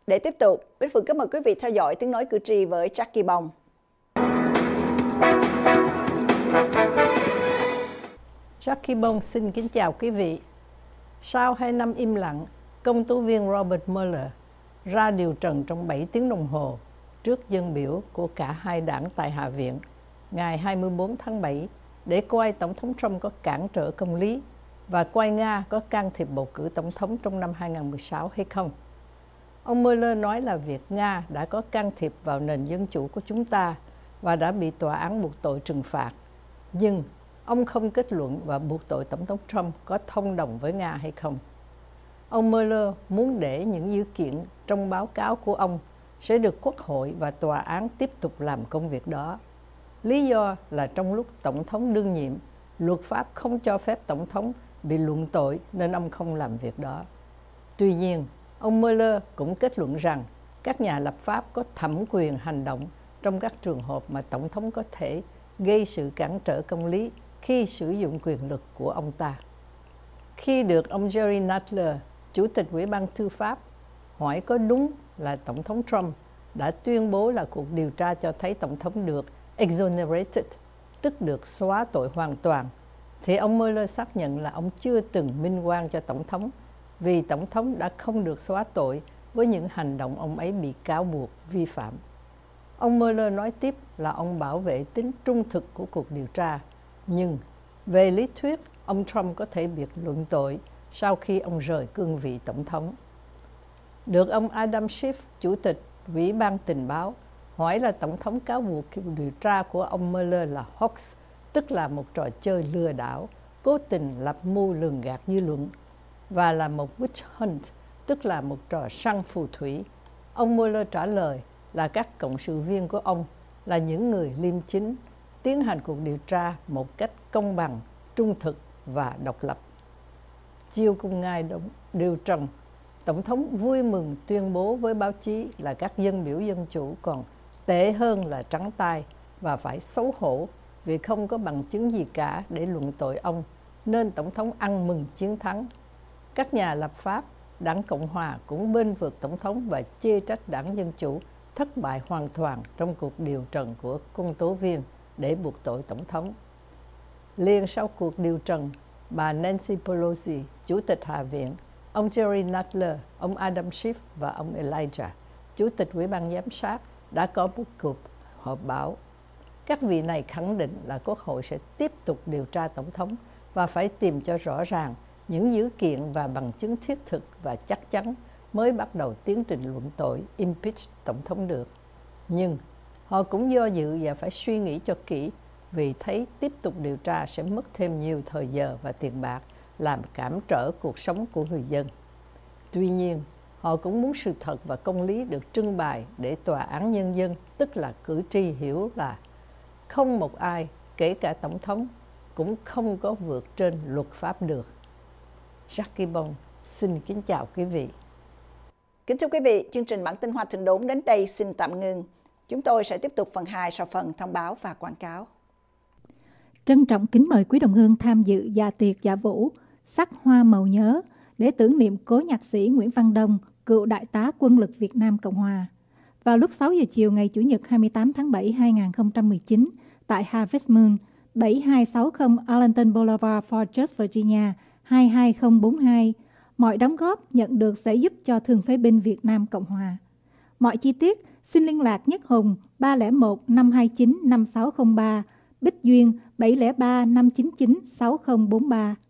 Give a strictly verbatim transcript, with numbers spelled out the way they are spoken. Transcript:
Để tiếp tục, Bích Phượng kính mời quý vị theo dõi tiếng nói cử tri với Jackie Bông. Jackie Bông xin kính chào quý vị. Sau hai năm im lặng, công tố viên Robert Mueller ra điều trần trong bảy tiếng đồng hồ trước dân biểu của cả hai đảng tại Hạ viện ngày hai mươi bốn tháng bảy để coi Tổng thống Trump có cản trở công lý và coi Nga có can thiệp bầu cử tổng thống trong năm hai nghìn không trăm mười sáu hay không. Ông Mueller nói là việc Nga đã có can thiệp vào nền dân chủ của chúng ta và đã bị tòa án buộc tội trừng phạt. Nhưng ông không kết luận và buộc tội Tổng thống Trump có thông đồng với Nga hay không. Ông Mueller muốn để những dữ kiện trong báo cáo của ông sẽ được Quốc hội và tòa án tiếp tục làm công việc đó. Lý do là trong lúc Tổng thống đương nhiệm, luật pháp không cho phép Tổng thống bị luận tội nên ông không làm việc đó. Tuy nhiên, ông Mueller cũng kết luận rằng các nhà lập pháp có thẩm quyền hành động trong các trường hợp mà Tổng thống có thể gây sự cản trở công lý khi sử dụng quyền lực của ông ta. Khi được ông Jerry Nadler, Chủ tịch Ủy ban Tư pháp, hỏi có đúng là Tổng thống Trump đã tuyên bố là cuộc điều tra cho thấy Tổng thống được exonerated, tức được xóa tội hoàn toàn, thì ông Mueller xác nhận là ông chưa từng minh oan cho Tổng thống vì Tổng thống đã không được xóa tội với những hành động ông ấy bị cáo buộc vi phạm. Ông Mueller nói tiếp là ông bảo vệ tính trung thực của cuộc điều tra, nhưng về lý thuyết, ông Trump có thể bị luận tội sau khi ông rời cương vị Tổng thống. Được ông Adam Schiff, Chủ tịch Ủy ban Tình báo, hỏi là Tổng thống cáo buộc cuộc điều tra của ông Mueller là hoax, tức là một trò chơi lừa đảo, cố tình lập mưu lường gạt dư luận, và là một witch hunt, tức là một trò săn phù thủy. Ông Mueller trả lời là các cộng sự viên của ông là những người liêm chính, tiến hành cuộc điều tra một cách công bằng, trung thực và độc lập. Chiều cùng ngày điều trần, Tổng thống vui mừng tuyên bố với báo chí là các dân biểu dân chủ còn tệ hơn là trắng tay và phải xấu hổ vì không có bằng chứng gì cả để luận tội ông, nên Tổng thống ăn mừng chiến thắng. Các nhà lập pháp, đảng Cộng Hòa cũng bên vực Tổng thống và chê trách đảng Dân Chủ thất bại hoàn toàn trong cuộc điều trần của công tố viên để buộc tội Tổng thống. Liền sau cuộc điều trần, bà Nancy Pelosi, Chủ tịch Hạ viện, ông Jerry Nadler, ông Adam Schiff và ông Elijah, Chủ tịch Ủy ban Giám sát, đã có một cuộc họp báo. Các vị này khẳng định là Quốc hội sẽ tiếp tục điều tra Tổng thống và phải tìm cho rõ ràng những dữ kiện và bằng chứng thiết thực và chắc chắn mới bắt đầu tiến trình luận tội impeach Tổng thống được. Nhưng họ cũng do dự và phải suy nghĩ cho kỹ vì thấy tiếp tục điều tra sẽ mất thêm nhiều thời giờ và tiền bạc, làm cản trở cuộc sống của người dân. Tuy nhiên, họ cũng muốn sự thật và công lý được trưng bày để tòa án nhân dân, tức là cử tri, hiểu là không một ai, kể cả Tổng thống, cũng không có vượt trên luật pháp được. Jackie Bông xin kính chào quý vị. Kính chào quý vị, chương trình Bản tin Hoa Thượng Đốn đến đây xin tạm ngưng. Chúng tôi sẽ tiếp tục phần hai sau phần thông báo và quảng cáo. Trân trọng kính mời quý đồng hương tham dự dạ tiệc dạ vũ sắc hoa màu nhớ để tưởng niệm cố nhạc sĩ Nguyễn Văn Đông, cựu đại tá quân lực Việt Nam Cộng Hòa. Vào lúc sáu giờ chiều ngày Chủ nhật hai mươi tám tháng bảy năm hai nghìn không trăm mười chín tại Harvest Moon, bảy hai sáu không Arlington Boulevard, Fort Dodge, Virginia hai hai không bốn hai. Mọi đóng góp nhận được sẽ giúp cho Thương phế binh Việt Nam Cộng Hòa. Mọi chi tiết xin liên lạc Nhất Hùng ba không một năm hai chín năm sáu không ba, Bích Duyên bảy không ba năm chín chín sáu không bốn ba.